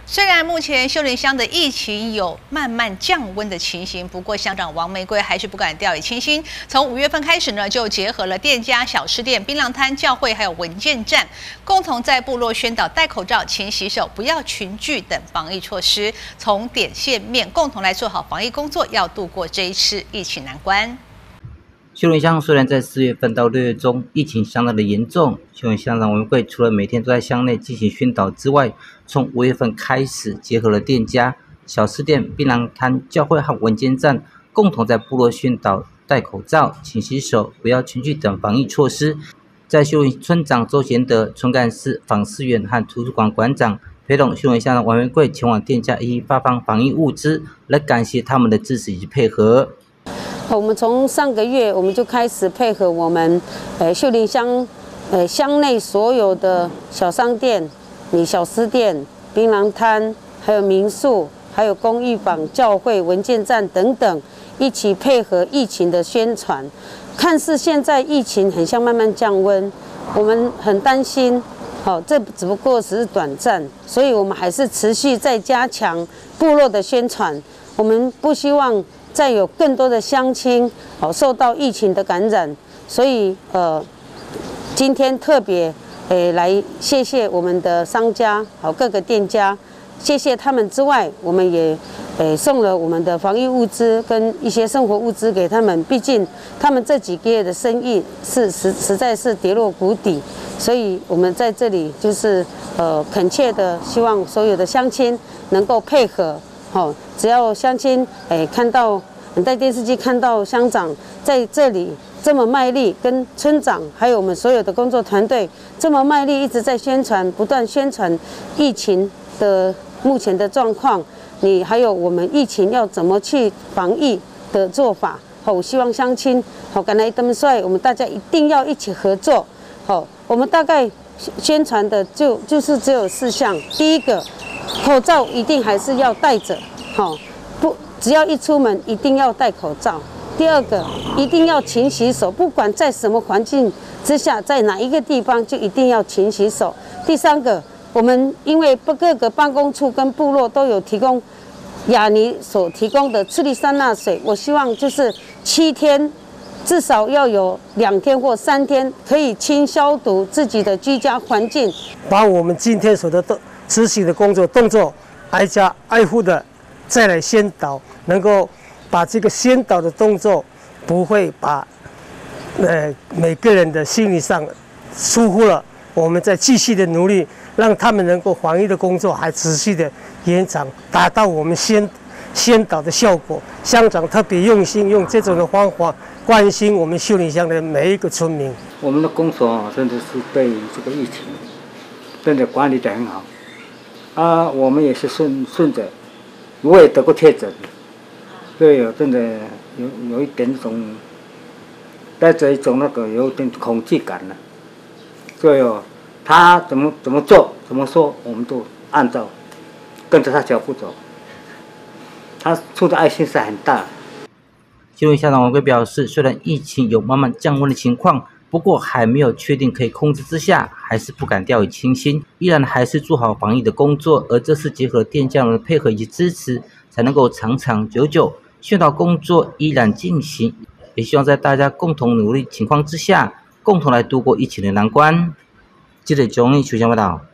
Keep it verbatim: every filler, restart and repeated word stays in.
虽然目前秀林乡的疫情有慢慢降温的情形，不过乡长王玫瑰还是不敢掉以轻心。从五月份开始呢，就结合了店家、小吃店、槟榔摊、教会还有文件站，共同在部落宣导戴口罩、勤洗手、不要群聚等防疫措施，从点线面共同来做好防疫工作，要度过这一次疫情难关。 秀林乡虽然在四月份到六月中疫情相当的严重，秀林乡长王玫瑰除了每天都在乡内进行宣导之外，从五月份开始结合了店家、小吃店、槟榔摊、教会和文件站，共同在部落宣导戴口罩、勤洗手、不要群聚等防疫措施。在秀林村长周贤德、村干事访视员和图书馆馆长陪同秀林乡长王玫瑰前往店家一一发放防疫物资，来感谢他们的支持以及配合。 我们从上个月我们就开始配合我们，呃，秀林乡，呃，乡内所有的小商店、你小吃店、槟榔摊，还有民宿，还有公益坊、教会、文件站等等，一起配合疫情的宣传。看似现在疫情很像慢慢降温，我们很担心，好、哦，这只不过只是短暂，所以我们还是持续在加强部落的宣传。我们不希望再有更多的乡亲哦受到疫情的感染，所以呃，今天特别诶来谢谢我们的商家好各个店家，谢谢他们之外，我们也诶送了我们的防疫物资跟一些生活物资给他们，毕竟他们这几个月的生意是实实在是跌落谷底，所以我们在这里就是呃恳切的希望所有的乡亲能够配合。好，只要乡亲哎看到，在电视机看到乡长在这里这么卖力，跟村长还有我们所有的工作团队这么卖力，一直在宣传，不断宣传疫情的目前的状况，你还有我们疫情要怎么去防疫的做法。好，我希望乡亲好，赶来他们帅，我们大家一定要一起合作。好，我们大概宣传的就就是只有四项，第一个。口罩一定还是要戴着，好，不，只要一出门一定要戴口罩。第二个，一定要勤洗手，不管在什么环境之下，在哪一个地方就一定要勤洗手。第三个，我们因为各个办公处跟部落都有提供雅尼所提供的次氯酸钠水，我希望就是七天，至少要有两天或三天可以清消毒自己的居家环境， 把我们今天所的都。执行的工作动作，挨家挨户的再来宣导，能够把这个宣导的动作不会把呃每个人的心理上疏忽了，我们再继续的努力，让他们能够防疫的工作还持续的延长，达到我们宣宣导的效果。乡长特别用心，用这种的方法关心我们秀林乡的每一个村民。 我们的公所啊，真的是被这个疫情真的管理得很好。啊，我们也是顺顺着，我也得过确诊，所以有真的有有一点种带着一种那个有点恐惧感了。所以哦，他怎么怎么做怎么说，我们都按照跟着他脚步走。他出的爱心是很大。 秀林乡长王玫瑰表示，虽然疫情有慢慢降温的情况，不过还没有确定可以控制之下，还是不敢掉以轻心，依然还是做好防疫的工作。而这次结合店家们的配合以及支持，才能够长长久久。宣导工作依然进行，也希望在大家共同努力情况之下，共同来度过疫情的难关。记者钟立秋香报道。